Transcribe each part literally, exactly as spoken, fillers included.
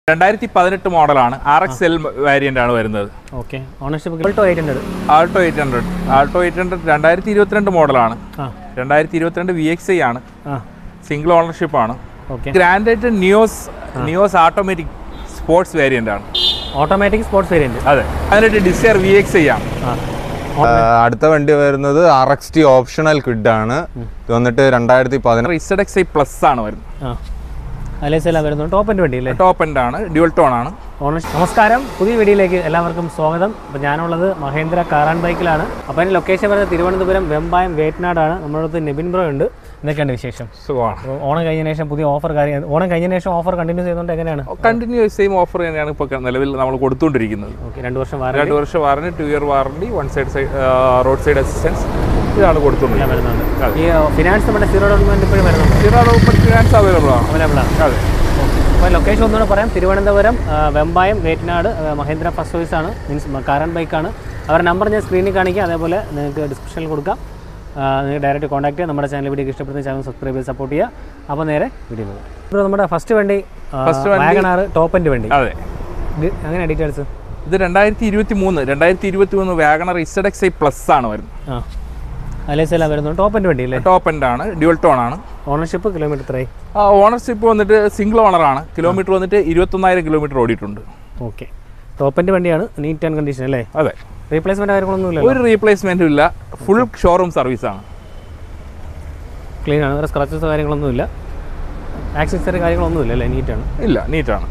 രണ്ടായിരത്തി പതിനെട്ട് മോഡലാണ് ആർ എക്സ് എൽ വേരിയന്റ് ആണ് വരുന്നത്. Okay ownership Alto eight hundred Alto eight hundred Alto eight hundred രണ്ടായിരത്തി ഇരുപത്തിരണ്ട് മോഡലാണ്. രണ്ടായിരത്തി ഇരുപത്തിരണ്ട് വി എക്സ് ഐ ആണ്. സിംഗിൾ ഓണർഷിപ്പ് ആണ്. ഗ്രാൻഡായിട്ട് Nios Nios automatic sports variant ആണ്. Automatic sports variant. അതെ. അതിനായിട്ട് ഡിസയർ വി എക്സ് ഐ ആണ്. അടുത്ത വണ്ടി വരുന്നത് R X T optional Kwid ആണ്. ഇത് വന്നിട്ട് രണ്ടായിരത്തി പതിനാറ് ഇസഡ് എക്സ് ഐ പ്ലസ് ആണ് വരുന്നത്. ടോപ്പ് എൻഡ് വണ്ടി അല്ലേ? ടോപ്പ് എൻഡ് ആണ്, ഡ്യുവൽ ടോൺ ആണ്. നമസ്കാരം, പുതിയ വീഡിയോയിലേക്ക് എല്ലാവർക്കും സ്വാഗതം. അപ്പോൾ ഞാനുള്ളത് മഹേന്ദ്ര കാർ ആൻഡ് ബൈക്കിലാണ്. അപ്പോൾ അതിൻ്റെ ലൊക്കേഷൻ വരുന്നത് തിരുവനന്തപുരം വെമ്പായം വേറ്റനാടാണ്. നമ്മുടെ അടുത്ത് നിബിൻ ബ്രോ ഉണ്ട്. എന്തൊക്കെയാണ് വിശേഷം? സുഖമാണ്. ഓണം കഴിഞ്ഞ ശേഷം പുതിയ ഓഫർ കാര്യം ഓണം കഴിഞ്ഞ ശേഷം ഓഫർ കണ്ടിന്യൂ ചെയ്തുകൊണ്ട് എങ്ങനെയാണ്? കണ്ടിന്യൂ സെയിം ഓഫർ തന്നെയാണ് ഇപ്പോൾ നിലവിൽ നമ്മൾ കൊടുത്തുകൊണ്ടിരിക്കുന്നത്. ഓക്കെ, രണ്ട് വർഷം വാറണ്ടി രണ്ട് വർഷം warranty two year warranty one side side road side assistance ഇതാണ് കൊടുത്തുകൊണ്ടിരിക്കുന്നത്. ഈ ഫിനാൻസ് നമ്മുടെ സീറോ ഡൗൺ പേയ്മെന്റ് ഇപ്പോഴും വരുന്നുണ്ട്. Zero down payment finance available ആണ്. അവൈലബിൾ ആണ്. അതെ. അപ്പോൾ ലൊക്കേഷൻ ഒന്നുകൂടെ പറയാം. തിരുവനന്തപുരം വെമ്പായം വേറ്റനാട് മഹേന്ദ്ര ഫസ്റ്റ് ചോയ്സ് ആണ്, മീൻസ് കാർ ആൻഡ് ബൈക്കാണ്. അവരുടെ നമ്പർ ഞാൻ സ്ക്രീനിൽ കാണിക്കാം, അതേപോലെ നിങ്ങൾക്ക് ഡിസ്ക്രിപ്ഷനിൽ കൊടുക്കാം. നിങ്ങൾക്ക് ഡയറക്റ്റ് കോൺടാക്ട് ചെയ്യാം. നമ്മുടെ ചാനൽ വീഡിയോ ഇഷ്ടപ്പെടുന്ന ചാനൽ സബ്സ്ക്രൈബ് ചെയ്ത് സപ്പോർട്ട് ചെയ്യുക. അപ്പോൾ നേരെ വീഡിയോ പോകും. ഇപ്പോൾ നമ്മുടെ ഫസ്റ്റ് വണ്ടി വാഗണാർ ടോപ്പ് എൻഡ് വണ്ടി. അതെ. അങ്ങനെ ഡീറ്റെയിൽസ്. ഇത് രണ്ടായിരത്തി ഇരുപത്തി മൂന്ന് രണ്ടായിരത്തി ഇരുപത്തി മൂന്ന് WagonR Z X I plus ആണ് വരുന്നത്. ആ അലേസെല്ലാം വരുന്നത് ടോപ്പ് എൻഡ് വണ്ടി അല്ലേ? ടോപ്പ് എൻഡ് ആണ്, ഡ്യുവൽ ടോൺ ആണ്. ഓണർഷിപ്പ് കിലോമീറ്റർ എത്രയായി? ആ ഓണർഷിപ്പ് വന്നിട്ട് സിംഗിൾ ഓണർ ആണ്. കിലോമീറ്റർ വന്നിട്ട് ഇരുപത്തൊന്നായിരം കിലോമീറ്റർ ഓടിയിട്ടുണ്ട്. ഓക്കെ, ടോപ്പ് എൻഡ് വണ്ടിയാണ്. നീറ്റ് ആൻഡ് കണ്ടീഷൻ അല്ലേ? അതെ. റീപ്ലേസ്മെന്റ് കാര്യങ്ങളൊന്നും ഇല്ല? ഒരു റീപ്ലേസ്മെന്റും ഇല്ല. ഫുൾ ഷോറൂം സർവീസ് ആണ്. ക്ലീൻ ആണ്, വേറെ സ്ക്രാച്ചസ് കാര്യങ്ങളൊന്നും ഇല്ല. ആക്സസറി കാര്യങ്ങളൊന്നും ഇല്ല അല്ലേ? നീറ്റാണ്? ഇല്ല, നീറ്റാണ്.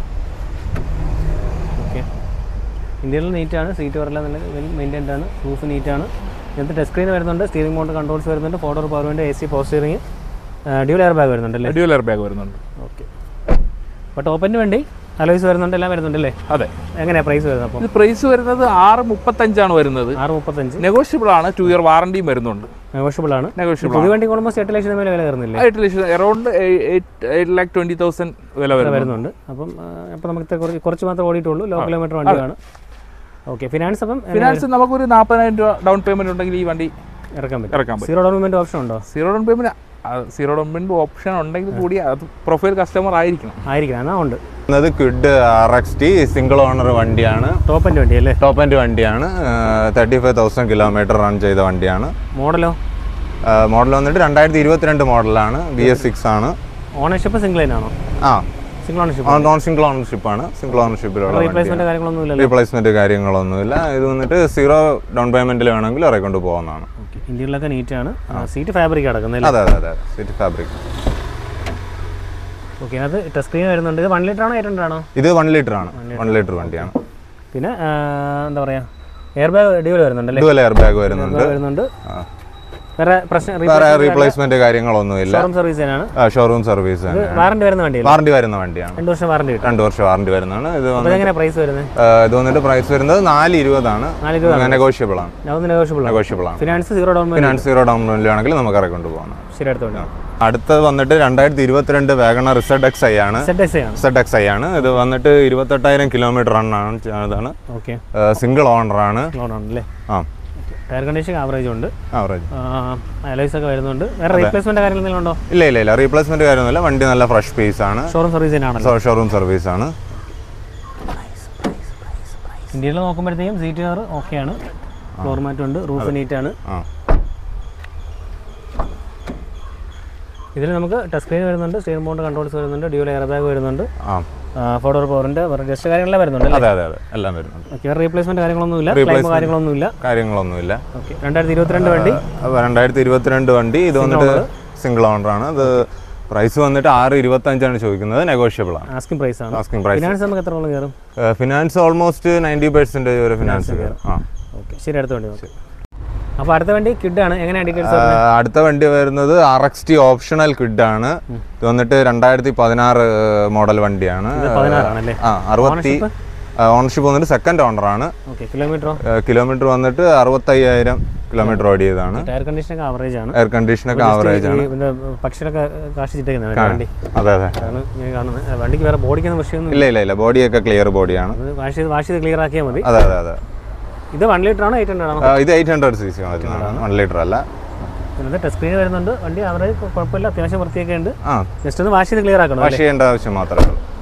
ഓക്കെ, ഇന്ത്യയിൽ നീറ്റാണ്. സീറ്റ് വരെല്ലാം നല്ല വെൽ മെയിൻറ്റൈൻഡ് ആണ്. റൂഫ് നീറ്റാണ്. ഇതിനകത്ത് ടച്ച് സ്ക്രീൻ വരുന്നുണ്ട്, സ്റ്റീറിംഗ് മൗണ്ട് കൺട്രോൾസ് വരുന്നുണ്ട്, four door power window, A C power steering, dual air bag വരുന്നുണ്ട് അല്ലേ? ഡ്യുവൽ എയർ ബാഗ് വരുന്നുണ്ട്. ഓക്കെ, അപ്പോൾ ടോപ്പ് എൻഡ് വണ്ടി അലോയ്സ് വരുന്നുണ്ട്, എല്ലാം വരുന്നുണ്ട് അല്ലേ? അതെ. എങ്ങനെയാണ് പ്രൈസ് വരുന്നത്? അപ്പോൾ ഇത് പ്രൈസ് വരുന്നത് ആറ് മുപ്പത്തഞ്ചാണ് വരുന്നത്. ആറ് മുപ്പത്തഞ്ച് നെഗോഷ്യബിൾ ആണ്. ടു ഇയർ വാറണ്ടിയും വരുന്നുണ്ട്. നെഗോഷ്യബിൾ ആണ്. നെഗോഷ്യബിൾ. പുതിയ വണ്ടി ഓൾമോസ്റ്റ് എട്ട് ലക്ഷം വില വരുന്നില്ല? എട്ട് ലക്ഷം, around eight lakh twenty thousand വില വരുന്നുണ്ട്. അപ്പം അപ്പോൾ നമുക്ക് കുറച്ച് കുറച്ച് മാത്രമേ ഓടിയിട്ടുള്ളൂ. ലോ കിലോമീറ്റർ വണ്ടിയാണ്. ഓക്കെ, ഫിനാൻസ് അപ്പം ഫിനാൻസ് നമുക്കൊരു നാൽപ്പതിനായിരം രൂപ ഡൗൺ പേയ്മെന്റ് ഉണ്ടെങ്കിൽ ഈ വണ്ടി ഇറക്കാൻ പറ്റും. ഇറക്കാൻ പറ്റും. സീറോ ഡൗൺ പേയ്മെന്റ് ഓപ്ഷൻ ഉണ്ടോ? Zero down payment zero down payment option ഉണ്ടെങ്കിൽ കൂടി അത് പ്രൊഫൈൽ കസ്റ്റമർ ആയിരിക്കണം ആയിരിക്കണം എന്നാ ഉണ്ട്. Kwid R X T single owner വണ്ടിയാണ്. ടോപ്പ് എൻഡ് വണ്ടി അല്ലേ? ടോപ്പ് എൻഡ് വണ്ടിയാണ്. Thirty five thousand kilometre run ചെയ്ത വണ്ടിയാണ്. മോഡലോ? മോഡൽ വന്നിട്ട് രണ്ടായിരത്തി ഇരുപത്തിരണ്ട് മോഡലാണ്. ബി എസ് സിക്സ് ആണ്. ഓണർഷിപ്പ് സിംഗിൾ ലൈനാണോ? ആ, single ownership. Non single ownership ആണ്. സിംഗിൾ ഓണർഷിപ്പിലുള്ള റീപ്ലേസ്മെന്റ് കാര്യങ്ങളൊന്നുമില്ല. റീപ്ലേസ്മെന്റ് കാര്യങ്ങളൊന്നുമില്ല. ഇത് വന്നിട്ട് സീറോ ഡൗൺ പേയ്മെന്റിൽ വേണമെങ്കിൽ ഇറക്കൊണ്ട് പോകുന്നതാണ്. ഇന്ത്യയിലൊക്കെ നീറ്റാണ്. സീറ്റ് ഫാബ്രിക് കിടക്കുന്നത്. അതെ അതെ അതെ, സീറ്റ് ഫാബ്രിക്. ഓക്കെ, അത് ടച്ച് സ്ക്രീൻ വരുന്നുണ്ട്. ഇത് വൺ ലിറ്റർ ആണോ എയ്റ്റ് ഹൺഡ്രഡ് ആണോ? ഇത് വൺ ലിറ്റർ ആണ്. വൺ ലിറ്റർ വണ്ടിയാണ്. പിന്നെ എന്താ പറയാ, എയർ ബാഗ് ഡ്യുവൽ വരുന്നുണ്ട്. ഡ്യുവൽ എയർ ബാഗ് വരുന്നുണ്ട്. വരുന്നുണ്ട്. വേറെ പ്രശ്നം വേറെ റീപ്ലേസ്മെന്റ് കാര്യങ്ങളൊന്നുമില്ല. ഷോറൂം സർവീസ് ആണ്. Showroom service. വാറണ്ടി വരുന്ന വണ്ടിയാണ്. വാറണ്ടി വരുന്ന വണ്ടിയാണ്. രണ്ട് വർഷം വാറണ്ടി കിട്ടും. രണ്ട് വർഷം വാറണ്ടി വരുന്നതാണ്. ഇത് എങ്ങനെ പ്രൈസ് വരുന്നത്? ഇത് വന്നിട്ട് പ്രൈസ് വരുന്നത് നാല് ഇരുപതാണ്. നെഗോഷ്യബിൾ ആണ്. നെഗോഷ്യബിൾ ആണ്. Finance zero down finance zero down payment ആണെങ്കിൽ നമുക്ക് ഇറക്കൊണ്ട് പോകാം. ശരി, അടുത്തോട്ട്. അടുത്തത് വന്നിട്ട് രണ്ടായിരത്തി ഇരുപത്തിരണ്ട് വാഗണർ ഇസഡ് എക്സ് ഐ ആണ്. ഇസഡ് എക്സ് ഐ ആണ്. ഇത് വന്നിട്ട് ഇരുപത്തെട്ടായിരം കിലോമീറ്റർ റൺ ആണ്. ഇതാണ്. ഓക്കെ, സിംഗിൾ ഓണർ ആണ്. ആ, ടയർ കണ്ടീഷൻ ആവറേജ് ഉണ്ട്. ആവറേജ്. അലോയ്സ് ഒക്കെ വരുന്നുണ്ട്. വേറെ റീപ്ലേസ്മെന്റ് കാര്യങ്ങൾ എന്തെങ്കിലും ഉണ്ടോ? ഇല്ല ഇല്ല ഇല്ല, റീപ്ലേസ്മെന്റ് കാര്യമൊന്നുമില്ല. വണ്ടി നല്ല ഫ്രഷ് പീസ് ആണ്. ഷോറൂം സർവീസ് തന്നെയാണല്ലോ? ഷോറൂം സർവീസ് ആണ്. ഇന്ത്യയിൽ നോക്കുമ്പോഴത്തേക്കും സീറ്റ് കവർ ഓക്കെയാണ്. ഫ്ലോർ മാറ്റ് ഉണ്ട്. റൂഫ് നീറ്റ് ആണ്. ഇതിൽ നമുക്ക് ടച്ച് സ്ക്രീൻ വരുന്നുണ്ട്, സ്റ്റീറിംഗ് മൗണ്ട് കൺട്രോൾസ് വരുന്നുണ്ട്, ഡ്യുവൽ എയർ ബാഗ് വരുന്നുണ്ട്, ഫോർ ഡോർ പവറിന്റെ ജസ്റ്റ് കാര്യങ്ങളെല്ലാം വരുന്നുണ്ട്. അതെ അതെ അതെ, എല്ലാം വരുന്നുണ്ട്. ഓക്കെ, റീപ്ലേസ്മെന്റ് കാര്യങ്ങളൊന്നുമില്ല. ക്ലെയിം കാര്യങ്ങളൊന്നുമില്ല. കാര്യങ്ങളൊന്നുമില്ല. ഓക്കെ, രണ്ടായിരത്തി ഇരുപത്തിരണ്ട് വണ്ടി. രണ്ടായിരത്തി ഇരുപത്തിരണ്ട് വണ്ടി. ഇത് വന്നിട്ട് സിംഗിൾ ഓണർ ആണ്. ഇത് പ്രൈസ് വന്നിട്ട് ആറ് ഇരുപത്തഞ്ചാണ് ചോദിക്കുന്നത്. നെഗോഷ്യബിൾ ആണ്. ആസ്കിംഗ് പ്രൈസ് ആണ്. Asking price. ഫിനാൻസ് നമുക്ക് എത്ര കയറും? ഫിനാൻസ് ഓൾമോസ്റ്റ് നയൻറ്റി പെർസെന്റേജ് വരെ ഫിനാൻസ് കയറും. ആ, ഓക്കെ, ശരി, അടുത്ത വണ്ടി. അപ്പോൾ അടുത്ത വണ്ടി കിഡ് ആണ്. എങ്ങനെയാണ് ഡീറ്റെയിൽസ്? അടുത്ത വണ്ടി വരുന്നത് R X T optional Kwid ആണ്. ഇത് വന്നിട്ട് രണ്ടായിരത്തി പതിനാറ് മോഡൽ വണ്ടിയാണ്. ആ, അറുപത്തി ഓണർഷിപ്പ് വന്നിട്ട് സെക്കൻഡ് ഓണർ ആണ്. കിലോമീറ്റർ കിലോമീറ്റർ വന്നിട്ട് അറുപത്തയ്യായിരം കിലോമീറ്റർ ഓടിയതാണ്. ടയർ കണ്ടീഷൻ ഒക്കെ ആവറേജ് ആണ്. എയർ കണ്ടീഷൻ ഒക്കെ ആവറേജ് ആണ്. പക്ഷികളൊക്കെ കാശിച്ചിട്ടേക്കുന്നത് വണ്ടി. അതെ അതെ, വണ്ടിക്ക് വേറെ ബോഡിക്കൊന്നും വിഷയമൊന്നും ഇല്ല ഇല്ല ഇല്ല, ബോഡിയൊക്കെ ക്ലിയർ ബോഡിയാണ്. വാഷ് ചെയ്ത് വാഷ് ചെയ്ത് ക്ലിയർ ആക്കിയാൽ മതി. അതെ അതെ അതെ. ഇത് വൺ ലിറ്റർ ആണോ എയ്റ്റ് ഹൺഡ്രഡ് ആണോ? ഇത് eight hundred C C one litre അല്ല. ഇതിനകത്ത് ടച്ച് സ്ക്രീൻ വരുന്നുണ്ട്. വണ്ടി ആവറേജ് കുഴപ്പമില്ല, അത്യാവശ്യം വൃത്തിയൊക്കെ ഉണ്ട്. ജസ്റ്റ് ഒന്ന് വാഷ് ചെയ്ത് ക്ലിയർ ആക്കണം. വാഷ് ചെയ്യേണ്ട ആവശ്യം മാത്രമേ ഉള്ളൂ.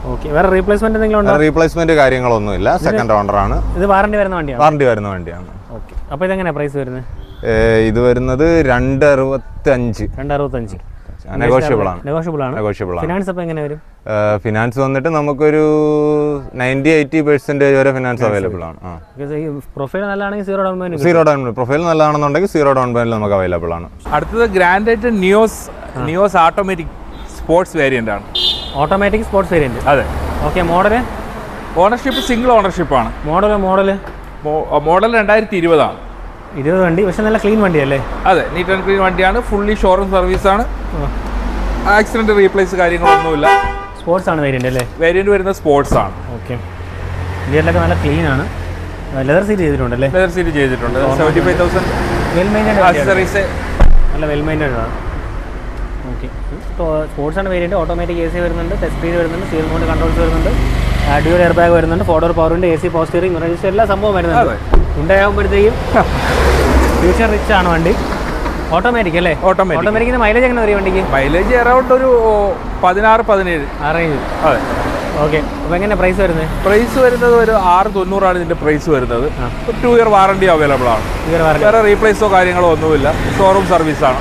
ഓക്കെ. വേറെ റീപ്ലേസ്മെന്റ് എന്തെങ്കിലും ഉണ്ടോ? റീപ്ലേസ്മെന്റ് കാര്യങ്ങളൊന്നുമില്ല, സെക്കൻഡ് ഓണർ ആണ്. ഇത് വാറണ്ടി വരുന്ന വണ്ടിയാണ്? വാറണ്ടി വരുന്ന വണ്ടിയാണ്. ഓക്കെ. അപ്പോൾ ഇതെങ്ങനെയാണ് പ്രൈസ് വരുന്നത്? ഇത് വരുന്നത് രണ്ട് അറുപത്തി അഞ്ച്. രണ്ട് അറുപത്തഞ്ച് നെഗോഷ്യബിൾ ആണ്. നെഗോഷ്യബിൾ ആണ്. നെഗോഷ്യബിൾ ആണ്. ഫിനാൻസ് അപ്പോൾ എങ്ങനെ വരും? ഫിനാൻസ് വന്നിട്ട് നമുക്കൊരു നയൻറ്റി എയ്റ്റി പെർസെൻറ്റേജ് വരെ ഫിനാൻസ് അവൈലബിൾ ആണ്. പ്രൊഫൈൽ നല്ലതാണെങ്കിൽ zero down payment. Zero down profile നല്ലതാണെന്നുണ്ടെങ്കിൽ സീറോ ഡൗൺ പേയ്മെന്റ് നമുക്ക് അവൈലബിൾ ആണ്. അടുത്തത് ഗ്രാൻഡായിട്ട് Nios Nios automatic sports variant ആണ്. Automatic sports variant. അതെ. ഓക്കെ. മോഡല് ഓണർഷിപ്പ് സിംഗിൾ ഓണർഷിപ്പാണ്. മോഡല് മോഡല് മോഡൽ രണ്ടായിരത്തി ഇരുപതാണ്. ഇരുപത് വണ്ടി, പക്ഷെ നല്ല ക്ലീൻ വണ്ടിയല്ലേ? അതെ, നീറ്റ് ആൻഡ് ക്ലീൻ വണ്ടിയാണ്. ഫുള്ളി ഷോറൂം സർവീസാണ്. ആക്സിഡന്റ് റീപ്ലേസ് കാര്യങ്ങളൊന്നുമില്ല. സ്പോർട്സ് ആണ് വേരിയന്റ് അല്ലേ? വേരിയന്റ് വരുന്നത് സ്പോർട്സ് ആണ്. ഓക്കെ. ഇന്ത്യയിലൊക്കെ നല്ല ക്ലീൻ ആണ്. ലെതർ സീറ്റ് ചെയ്തിട്ടുണ്ടല്ലേ? ലെതർ സീറ്റ് ചെയ്തിട്ടുണ്ട്. Seventy five thousand well maintained accessories നല്ല വെൽ മെയിൻറ്റൈൻഡ് ആണ്. ഓക്കെ. സ്പോർട്സ് ആണ് വേരിയന്റ്. ഓട്ടോമാറ്റിക് എ സി വരുന്നുണ്ട്, ടച്ച് സ്ക്രീൻ വരുന്നുണ്ട്, സ്റ്റീയറിംഗ് മൗണ്ട് കൺട്രോൾസ് വരുന്നുണ്ട്, ഡ്യുവൽ എയർ ബാഗ് വരുന്നുണ്ട്, four door power window, A C power steering, register എല്ലാ സംഭവം വരുന്നുണ്ട്. ഉണ്ടാകുമ്പോഴത്തേക്കും ഫ്യൂച്ചർ റിച്ച് ആണ് വണ്ടി. ഓട്ടോമാറ്റിക് അല്ലേ? ഓട്ടോമാറ്റിക്. ഓട്ടോമാറ്റിക്കിന് മൈലേജ് എങ്ങനെ വരും വണ്ടിക്ക്? മൈലേജ് അറൗണ്ട് ഒരു പതിനാറ് പതിനേഴ് ആ റേഞ്ച്. അതെ. ഓക്കെ. അപ്പോൾ എങ്ങനെ പ്രൈസ് വരുന്നത്? പ്രൈസ് വരുന്നത് ഒരു ആറ് തൊണ്ണൂറാണ് ഇതിന്റെ പ്രൈസ് വരുന്നത്. ടു ഇയർ വാറണ്ടി അവൈലബിൾ ആണ്. വേറെ റീപ്ലേസോ കാര്യങ്ങളോ ഒന്നുമില്ല. ഷോറൂം സർവീസാണ്.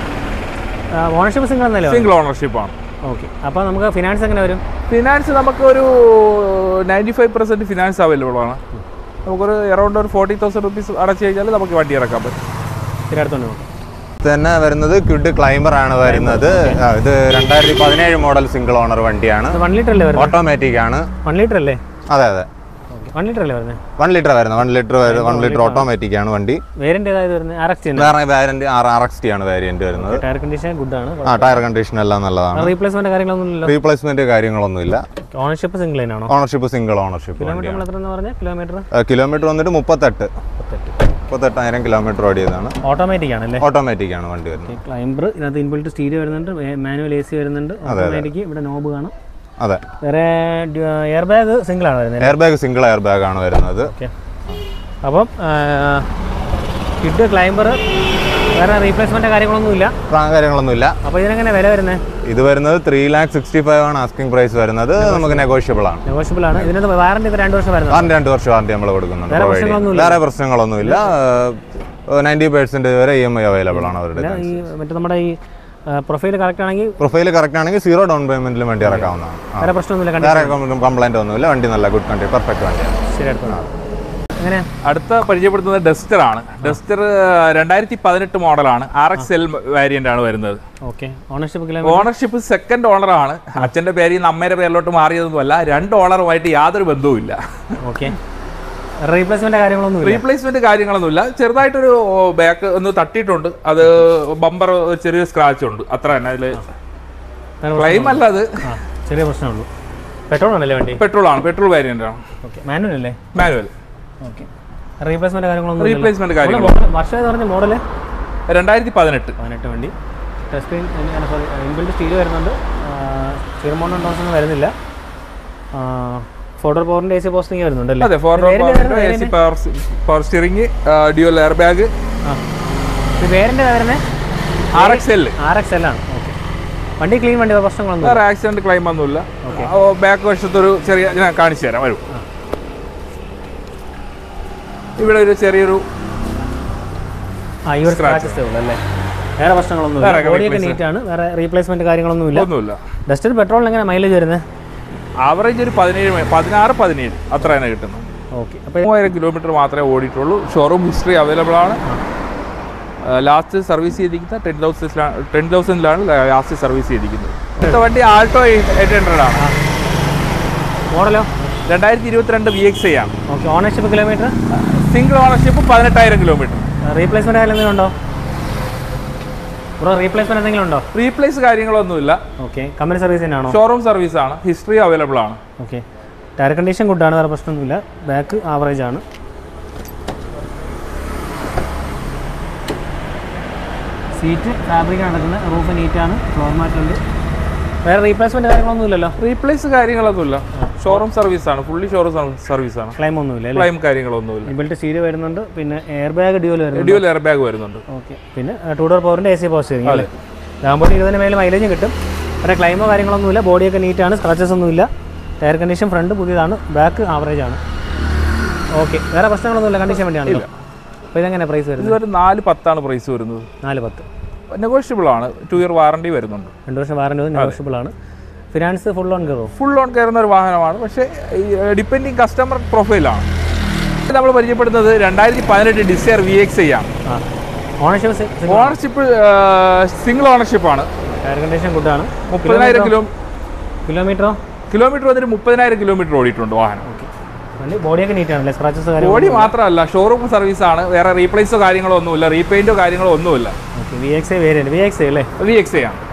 ഓണർഷിപ്പ് സിംഗിൾ എന്നല്ലേ? സിംഗിൾ ഓണർഷിപ്പാണ്. ഓക്കെ. അപ്പോൾ നമുക്ക് ഫിനാൻസ് എങ്ങനെ വരും? ഫിനാൻസ് നമുക്ക് ഒരു ninety five percent finance available ആണ്. നമുക്കൊരു അറൗണ്ട് ഒരു ഫോർട്ടി തൗസൻഡ് റുപ്പീസ് അടച്ചു കഴിഞ്ഞാൽ നമുക്ക് വണ്ടി ഇറക്കാൻ പറ്റും. തിരുവനന്തപുരം തന്നെ വരുന്നത് ക്വിഡ് ക്ലൈംബർ ആണ് വരുന്നത്. ഇത് രണ്ടായിരത്തി പതിനേഴ് മോഡൽ സിംഗിൾ ഓണർ വണ്ടിയാണ്. വൺ ലിറ്റർ അല്ലേ? ഓട്ടോമാറ്റിക് ആണ്. വൺ ലിറ്റർ അല്ലേ? അതെ അതെ. വൺ ലിറ്റർ അല്ലേ വരുന്നത്? വൺ ലിറ്റർ വരുന്നത്. One litre one litre automatic ആണ് വണ്ടി. വേരിയന്റ് ഏതായത് വരുന്നത്? R X T. വേറെ വേരിയന്റ് ആർ എക്സ് ടി ആണ് വേരിയന്റ് വരുന്നത്. ടയർ കണ്ടീഷൻ ഗുഡ് ആണ്. ആ ടയർ കണ്ടീഷൻ എല്ലാം നല്ലതാണ്. റീപ്ലേസ്മെന്റ് കാര്യങ്ങളൊന്നുമില്ല. റീപ്ലേസ്മെന്റ് കാര്യങ്ങളൊന്നുമില്ല. ഓണർഷിപ്പ് സിംഗിൾ ലൈൻ ആണോ? Ownership single ownership. കിലോമീറ്റർ നമ്മൾ എത്ര പറഞ്ഞ കിലോമീറ്റർ? കിലോമീറ്റർ വന്നിട്ട് മുപ്പത്തെട്ട് മുപ്പത്തെട്ടായിരം കിലോമീറ്റർ ഓടിയതാണ്. ഓട്ടോമാറ്റിക് ആണല്ലേ? ഓട്ടോമാറ്റിക് ആണ് വണ്ടി വരുന്നത്. ക്ലൈംബർ ഇതിനകത്ത് ഇൻബിൽറ്റ് സ്റ്റീരിയോ വരുന്നുണ്ട്, മാനുവൽ എ സി വരുന്നുണ്ട്, ഓട്ടോമാറ്റിക്. ഇവിടെ നോബ് കാണും. അതെ. വേറെ എയർ ബാഗ് സിംഗിൾ ആണ് വരുന്നത്? Air bag single air bag ആണ് വരുന്നത്. ഓക്കെ. അപ്പം കിഡ് ക്ലൈംബർ വേറെ റീപ്ലേസ്മെന്റ് കാര്യങ്ങളൊന്നുമില്ല. കാര്യങ്ങളൊന്നുമില്ല. അപ്പോൾ ഇതിനെങ്ങനെ വില വരുന്നത്? ഇത് വരുന്നത് ത്രീ ലാക്ക് സിക്സ്റ്റി ഫൈവ് ആണ് ആസ്കിംഗ് പ്രൈസ് വരുന്നത്. നമുക്ക് നെഗോഷ്യബിൾ ആണ്. നെഗോഷ്യബിൾ ആണ്. ഇതിനകത്ത് വാറണ്ടി രണ്ട് വർഷം വരുന്നത്. വാറണ്ടി രണ്ട് വർഷം വാറണ്ടി നമ്മൾ കൊടുക്കുന്നുണ്ട്. വേറെ പ്രശ്നങ്ങളൊന്നുമില്ല. നയൻറ്റി പെർസെന്റ് വരെ ഇ എം ഐ അവൈലബിൾ ആണ് അവരുടെ. മറ്റേ നമ്മുടെ ഈ പ്രൊഫൈൽ കറക്റ്റ് ആണെങ്കിൽ പ്രൊഫൈൽ കറക്റ്റ് ആണെങ്കിൽ സീറോ ഡൗൺ പേയ്മെന്റിലും വണ്ടി ഇറക്കാവുന്നതാണ്. വേറെ പ്രശ്നമൊന്നുമില്ല. വേറെ കംപ്ലൈന്റ് ഒന്നുമില്ല. വണ്ടി നല്ല ഗുഡ് കണ്ടി പെർഫെക്റ്റ് വണ്ടിയാണ്. ശരി. അടുത്ത എങ്ങനെ അടുത്ത പരിചയപ്പെടുത്തുന്നത് ഡസ്റ്റർ ആണ്. ഡസ്റ്റർ രണ്ടായിരത്തി പതിനെട്ട് മോഡലാണ്. ആർ എക്സ് എൽ വേരിയന്റ് ആണ് വരുന്നത്. Okay. Ownership ownership second owner ആണ്. അച്ഛന്റെ പേരിൽ നിന്ന് അമ്മയുടെ പേരിലോട്ട് മാറിയതൊന്നുമല്ല. രണ്ട് ഓണറുമായിട്ട് യാതൊരു ബന്ധവുമില്ല. ഓക്കെ. റീപ്ലേസ്മെന്റ് കാര്യങ്ങളൊന്നും റീപ്ലേസ്മെന്റ് കാര്യങ്ങളൊന്നുമില്ല. ചെറുതായിട്ടൊരു ബാക്ക് ഒന്ന് തട്ടിയിട്ടുണ്ട്. അത് ബമ്പർ ചെറിയ സ്ക്രാച്ച് ഉണ്ട്, അത്ര തന്നെ. അതില് ക്ലെയിം അല്ല, അത് ചെറിയ പ്രശ്നമുള്ളൂ. പെട്രോൾ ആണല്ലേ വണ്ടി? പെട്രോൾ ആണ്. പെട്രോൾ വേരിയന്റ് ആണ്. ഓക്കെ. മാനുവൽ അല്ലേ? മാനുവൽ. ഓക്കെ. റീപ്ലേസ്മെന്റ് കാര്യങ്ങളൊന്നും റീപ്ലേസ്മെന്റ് കാര്യങ്ങൾ വർഷം എന്ന് പറഞ്ഞ മോഡല് രണ്ടായിരത്തി പതിനെട്ട് പതിനെട്ട് വണ്ടി. Touch screen sorry inbuilt stereo വരുന്നുണ്ട്. സ്റ്റീയറിംഗ് മൗണ്ട് കൺട്രോൾസ് വരുന്നില്ല. ഫോർ ഡോർ പവറിന്റെ എ സി പോസ്റ്റിംഗ് വരുന്നുണ്ടല്ലേ? അതെ, ഫോർ ഡോർ പവറിന്റെ A C power steering, dual air bag. ഇത് വേരിയന്റ് വരുന്നത് R X L. R X L ആണ്. ഓക്കെ. വണ്ടി ക്ലീൻ വണ്ടി, പ്രശ്നങ്ങളൊന്നും വേറെ ആക്സിഡന്റ് ക്ലെയിം ഒന്നുമില്ല. ബാക്ക് വശത്തൊരു ചെറിയ ഞാൻ കാണിച്ചു തരാം, വരും. ഇവിടെ ഒരു ചെറിയൊരു സ്ക്രാച്ചസ് ഉള്ളൂ അല്ലേ? വേറെ പ്രശ്നങ്ങളൊന്നുമില്ല. ബോഡിയൊക്കെ നീറ്റാണ്. വേറെ റീപ്ലേസ്മെന്റ് കാര്യങ്ങളൊന്നുമില്ല. ഒന്നുമില്ല. ഡസ്റ്റർ പെട്രോളിന് എങ്ങനെ മൈലേജ് വരുന്നത്? ആവറേജ് ഒരു പതിനേഴ് പതിനാറ് പതിനേഴ് അത്ര തന്നെ കിട്ടുന്നു. ഓക്കെ. അപ്പോൾ മൂവായിരം കിലോമീറ്റർ മാത്രമേ ഓടിയിട്ടുള്ളൂ. ഷോറൂം ഹിസ്റ്ററി അവൈലബിൾ ആണ്. ലാസ്റ്റ് സർവീസ് ചെയ്തിരിക്കുന്നത് ടെൻ തൗസൻഡിലാണ് ടെൻ തൗസൻഡിലാണ് ലാസ്റ്റ് സർവീസ് ചെയ്തിരിക്കുന്നത്. അടുത്ത വണ്ടി ആൾട്ടോ എയ്റ്റ് ഹൺഡ്രഡ് ആണ്. മോഡലോ രണ്ടായിരത്തി ഇരുപത്തിരണ്ട് വി എക്സ് ഐ ആണ്. Okay. Ownership kilometre single ownership പതിനെട്ടായിരം കിലോമീറ്റർ. റീപ്ലേസ്മെന്റ് എന്തെങ്കിലും ഉണ്ടോ ബ്രോ? റീപ്ലേസ്മെന്റ് എന്തെങ്കിലും ഉണ്ടോ? റീപ്ലേസ് കാര്യങ്ങളൊന്നുമില്ല. ഓക്കെ. കമ്പനി സർവീസ് തന്നെയാണോ? ഷോറൂം സർവീസ് ആണ്. ഹിസ്റ്ററി അവൈലബിൾ ആണ്. ഓക്കെ. ടയർ കണ്ടീഷൻ ഗുഡാണ്. വേറെ പ്രശ്നമൊന്നുമില്ല. ബാക്ക് ആവറേജ് ആണ്. സീറ്റ് ഫാബ്രിക് നടക്കുന്നത്. റൂഫ് നീറ്റാണ്. ഫ്ലോർ മാറ്റ് ഉണ്ട്. വേറെ റീപ്ലേസ്മെന്റ് കാര്യങ്ങളൊന്നുമില്ലല്ലോ? റീപ്ലേസ് കാര്യങ്ങളൊന്നുമില്ല. ഷോറൂം സർവീസ് ആണ്. ഫുള്ളി ഷോറൂം സർവീസ് ആണ്. ക്ലെയിം ഒന്നുമില്ല. ക്ലെയിം കാര്യങ്ങളൊന്നുമില്ല. ഇബിൾട്ട് സ്റ്റീരിയോ വരുന്നുണ്ട്. പിന്നെ എയർ ബാഗ് ഡ്യുവൽ വരുന്നുണ്ട്. ഡ്യുവൽ എയർ ബാഗ് വരുന്നുണ്ട്. ഓക്കെ. പിന്നെ ടൂ ഡോർ പവറിന്റെ എ സി പവർ സ്റ്റിയറിംഗ് അല്ലേ? ഇതാകുമ്പോൾ ഇരുപതിന് മേലെ മൈലേജും കിട്ടും. വേറെ ക്ലൈമോ കാര്യങ്ങളൊന്നുമില്ല. ബോഡിയൊക്കെ നീറ്റാണ്. സ്ക്രാച്ചസ് ഒന്നുമില്ല. ടയർ കണ്ടീഷൻ ഫ്രണ്ട് പുതിയതാണ്, ബാക്ക് ആവറേജ് ആണ്. ഓക്കെ, വേറെ പ്രശ്നങ്ങളൊന്നുമില്ല, കണ്ടീഷൻ വേണ്ടിയാണല്ലോ. അപ്പോൾ ഇതെങ്ങനെ പ്രൈസ് വരുന്നത്? ഇതൊരു നാല് പത്താണ് പ്രൈസ് വരുന്നത്. നാല് പത്ത് നെഗോഷ്യബിൾ ആണ്. ടു ഇയർ വാറണ്ടി വരുന്നുണ്ട്. രണ്ട് വർഷം വാറണ്ടി നെഗോഷ്യബിൾ ആണ്. ഫിനാൻസ് ഫുൾ ഓൺ കയറും? ഫുൾ ഓൺ കയറുന്ന ഒരു വാഹനമാണ്. പക്ഷേ ഡിപ്പെൻഡിങ് കസ്റ്റമർ പ്രൊഫൈലാണ്. നമ്മൾ പരിചയപ്പെടുന്നത് രണ്ടായിരത്തി പതിനെട്ട് ഡിസയർ വി എക്സ് ഐ ആണ്. ഓണർഷിപ്പ് ഓണർഷിപ്പ് സിംഗിൾ ഓണർഷിപ്പാണ്. ടയർ കണ്ടീഷൻ ഗുഡാണ്. മുപ്പതിനായിരം കിലോ കിലോമീറ്ററോ കിലോമീറ്റർ വന്നിട്ട് മുപ്പതിനായിരം കിലോമീറ്റർ ഓടിയിട്ടുണ്ട് വാഹനം. ബോഡിയൊക്കെ നീറ്റ് ആണല്ലേ? സ്ക്രാച്ചസ് ബോഡി മാത്രമല്ല, ഷോറൂം സർവീസ് ആണ്. വേറെ റീപ്ലേസോ കാര്യങ്ങളോ ഒന്നുമില്ല, റീപെയിന്റോ കാര്യങ്ങളോ ഒന്നുമില്ല. V X I variant V X I അല്ലേ? വി എക്സ് ഐ ആണ്.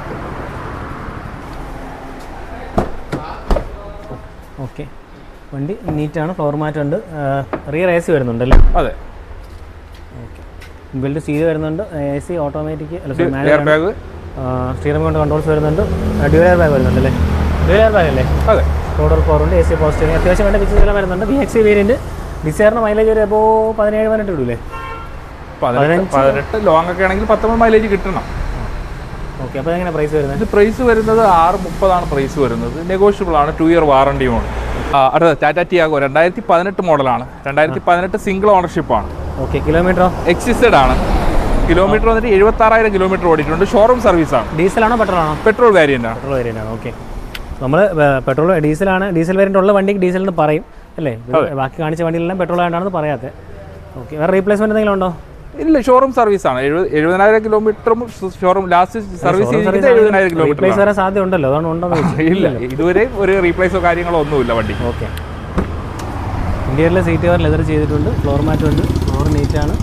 ഓക്കെ, വണ്ടി നീറ്റാണ്, ഫ്ലോർ മാറ്റ് ഉണ്ട്, റിയർ എ സി വരുന്നുണ്ടല്ലേ? അതെ. ഓക്കെ, ബിൽഡ് സീറ്റ് വരുന്നുണ്ട്, എ സി ഓട്ടോമാറ്റിക് അല്ല, സ്റ്റിയറിംഗ് കൊണ്ട് കൺട്രോൾസ് വരുന്നുണ്ട്, ഡ്യുവൽ എയർ ബാഗ് വരുന്നുണ്ട് അല്ലേ? ഡ്യുവൽ എയർ ബാഗ് അല്ലേ? അതെ. ടോട്ടൽ ഫോറുണ്ട്, എ സി പോസിറ്റീവ്, അത്യാവശ്യം വേണ്ട ഫീച്ചേഴ്സ് എല്ലാം വരുന്നുണ്ട്. വി എക്സ് ഐ വേരിയന്റ് ഡിസയറിന് മൈലേജ് ഒരു അപ്പോൾ പതിനേഴ് പതിനെട്ട് ഇടൂലേ? പതിനെട്ട് ലോങ് ഒക്കെ ആണെങ്കിൽ പത്തൊമ്പത് മൈലേജ് കിട്ടണം. ഓക്കെ, അപ്പോൾ എങ്ങനെ പ്രൈസ് വരുന്നത്? ഇത് പ്രൈസ് വരുന്നത് ആറ് മുപ്പതാണ് പ്രൈസ് വരുന്നത്. നെഗോഷ്യബിൾ ആണ്. ടു ഇയർ വാറണ്ടിയുമാണ്. അടുത്ത ടാറ്റ ടിയാഗോ രണ്ടായിരത്തി പതിനെട്ട് മോഡലാണ്. രണ്ടായിരത്തി പതിനെട്ട് സിംഗിൾ ഓണർഷിപ്പാണ്. ഓക്കെ, കിലോമീറ്ററോ? എക്സിസഡ് ആണ്. കിലോമീറ്റർ വന്നിട്ട് എഴുപത്തി ആറായിരം കിലോമീറ്റർ ഓടിയിട്ടുണ്ട്. ഷോറൂം സർവീസ് ആണ്. ഡീസലാണോ പെട്രോൾ ആണോ? പെട്രോൾ വേരിയന്റ് ആണ്. പെട്രോൾ വേരിയന്റ് ആണ്. ഓക്കെ, നമ്മൾ പെട്രോൾ ഡീസലാണ്, ഡീസൽ വേരിയന്റ് ഉള്ള വണ്ടിക്ക് ഡീസൽ എന്ന് പറയും അല്ലേ? ബാക്കി കാണിച്ച വണ്ടികളെല്ലാം പെട്രോൾ ആയിട്ടാണെന്ന് പറയാത്തത്. ഓക്കെ, വേറെ റീപ്ലേസ്മെന്റ് എന്തെങ്കിലും ഉണ്ടോ? ഇല്ല, ഷോറൂം സർവീസ് ആണ്. എഴുപത് എഴുപതിനായിരം കിലോമീറ്ററും ഷോറൂം ലാസ്റ്റ് സർവീസ് എഴുപതിനായിരം കിലോമീറ്റർ. റീപ്ലേസ് വരാൻ സാധ്യത ഉണ്ടല്ലോ, അതാണ് ഉണ്ടോ? ഇല്ല, ഇതുവരെ ഒരു റീപ്ലേസോ കാര്യങ്ങളോ ഒന്നുമില്ല വണ്ടി. ഓക്കെ, ഇന്റീരിയറിലെ സീറ്റ് കവർ ലെതർ ചെയ്തിട്ടുണ്ട്, ഫ്ലോർ മാറ്റ് ഉണ്ട്, ഫ്ലോർ നീറ്റാണ്.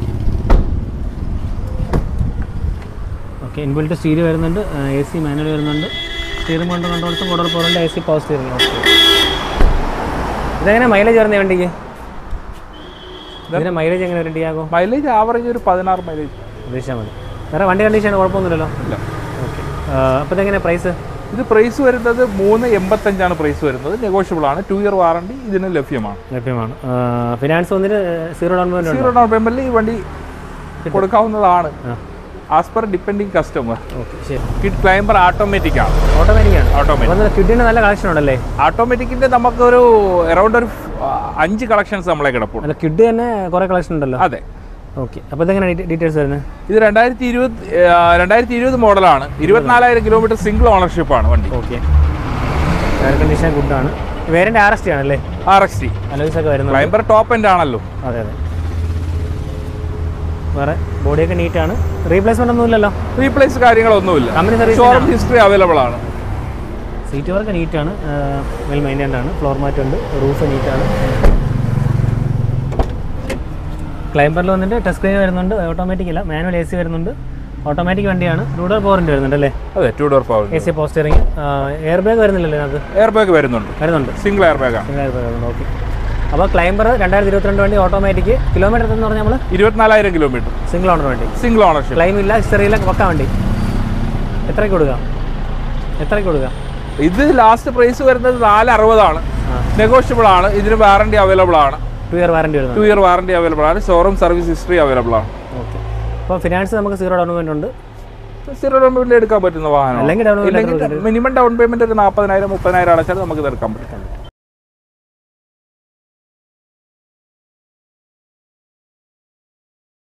ഓക്കെ, ഇൻബിൽറ്റ് സ്റ്റീരിയോ വരുന്നുണ്ട്, എ സി മാനുവൽ വരുന്നുണ്ട്, സ്റ്റിയറിംഗ് കൊണ്ട് കൺട്രോൾസും കൂടുതൽ പോകുന്നുണ്ട്, A C power steering. Okay, ഇതെങ്ങനെ മൈലേജ് വരുന്നത് വണ്ടിക്ക്? ഇതിന് മൈലേജ് എങ്ങനെ വരും ടിയാഗോ? മൈലേജ് ആവറേജ് ഒരു പതിനാറ് മൈലേജ് പ്രതീക്ഷിച്ചാൽ മതി. വേറെ വണ്ടി കണ്ടീഷൻ കുഴപ്പമൊന്നുമില്ലല്ലോ? ഇല്ല. ഓക്കെ, അപ്പോൾ ഇതെങ്ങനെ പ്രൈസ്? ഇത് പ്രൈസ് വരുന്നത് മൂന്ന് എൺപത്തഞ്ചാണ് പ്രൈസ് വരുന്നത്. നെഗോഷ്യബിൾ ആണ്. ടു ഇയർ വാറണ്ടി ഇതിന് ലഭ്യമാണ്. ലഭ്യമാണ്. ഫിനാൻസ് വന്നിട്ട് zero down payment zero down പേയ്മെന്റിൽ ഈ വണ്ടി കൊടുക്കാവുന്നതാണ്. As per depending customer. Okay, ശരി. കിഡ് ക്ലൈംബർ ഓട്ടോമാറ്റിക് ആണ്. ഓട്ടോമാറ്റിക് ആണ്. ഓട്ടോമാറ്റിക് കിഡിന് നല്ല കളക്ഷൻ ഉണ്ടല്ലേ? ഓട്ടോമാറ്റിക്കിന്റെ നമുക്കൊരു അറൗണ്ട് ഒരു അഞ്ച് കളക്ഷൻസ് നമ്മളെ കിടപ്പുണ്ട്. അല്ല, കിഡ് തന്നെ കുറേ കളക്ഷൻ ഉണ്ടല്ലോ. അതെ. ഓക്കെ, അപ്പോൾ ഇതെങ്ങനെ ഡീറ്റെയിൽസ് വരുന്നത്? ഇത് രണ്ടായിരത്തി ഇരുപത് രണ്ടായിരത്തി ഇരുപത് മോഡലാണ്. ഇരുപത്തിനാലായിരം കിലോമീറ്റർ സിംഗിൾ ഓണർഷിപ്പാണ് വണ്ടി. ഓക്കെ, എയർ കണ്ടീഷൻ ഗുഡാണ്. വേരിയന്റ് ആർ എസ് ടി ആണല്ലേ? ആർ എക്സ് ടി അലോയ്സ് ഒക്കെ വരുന്നത്. ക്ലൈംബർ ടോപ്പ് എൻഡ് ആണല്ലോ. അതെ അതെ. വേറെ ബോഡിയൊക്കെ നീറ്റാണ്. റീപ്ലേസ്മെന്റ് ഒന്നുമില്ലല്ലോ? റീപ്ലേസ് കാര്യങ്ങളൊന്നുമില്ല. Company service showroom history available ആണ്. സീറ്റ് വർക്ക് നീറ്റാണ്, വെൽ മെയിൻറ്റൈൻഡ് ആണ്, ഫ്ലോർ മാറ്റ് ഉണ്ട്, റൂഫ് നീറ്റാണ്. ക്ലൈംബറിൽ വന്നിട്ട് ടച്ച് സ്ക്രീൻ വരുന്നുണ്ട്, ഓട്ടോമാറ്റിക് അല്ല, മാനുവൽ എ സി വരുന്നുണ്ട്, ഓട്ടോമാറ്റിക് വണ്ടിയാണ്. ടൂ ഡോർ പവറിൻ്റെ വരുന്നുണ്ട് അല്ലേ? അതെ, two door power. A C power steering. Air bag വരുന്നില്ലല്ലേ നമുക്ക്? എയർ ബാഗ് വരുന്നുണ്ട്. വരുന്നുണ്ട്, സിംഗിൾ എയർ ബാഗാണ്. സിംഗിൾ എയർ ബാഗ് വരുന്നുണ്ട്. ഓക്കെ, അപ്പോൾ ക്ലൈംബർ രണ്ടായിരത്തി ഇരുപത്തിരണ്ട് വണ്ടി ഓട്ടോമാറ്റിക്. കിലോമീറ്റർ എന്ന് പറഞ്ഞാൽ നമ്മൾ ഇരുപത്തിനാലായിരം കിലോമീറ്റർ സിംഗിൾ ഓണർ വണ്ടി. Single ownership. ക്ലൈം ഇല്ല, ഹിസ്റ്ററിയിലൊക്കെ പക്ക വണ്ടി. എത്രയ്ക്ക് കൊടുക്കാം? എത്രയ്ക്ക് കൊടുക്കാം? ഇത് ലാസ്റ്റ് പ്രൈസ് വരുന്നത് നാല് അറുപതാണ്. നെഗോഷ്യബിൾ ആണ്. ഇതിന് വാറണ്ടി അവൈലബിൾ ആണ്. ടു ഇയർ വാറണ്ടി വരുന്നത്. ടു ഇയർ വാറണ്ടി അവൈലബിൾ ആണ്. ഷോറൂം സർവീസ് ഹിസ്റ്ററി അവൈലബിൾ ആണ്. ഓക്കെ, അപ്പോൾ ഫിനാൻസ് നമുക്ക് സീറോ ഡൗൺ പേയ്മെന്റ് ഉണ്ട്. സീറോ ഡൗൺ പേയ്മെന്റ് എടുക്കാൻ പറ്റുന്ന വാഹനം. അല്ലെങ്കിൽ മിനിമം ഡൗൺ പേയ്മെന്റ് ഒരു നാൽപ്പതിനായിരം മുപ്പതിനായിരം അടച്ചാൽ നമുക്ക് ഇത് എടുക്കാൻ പറ്റും.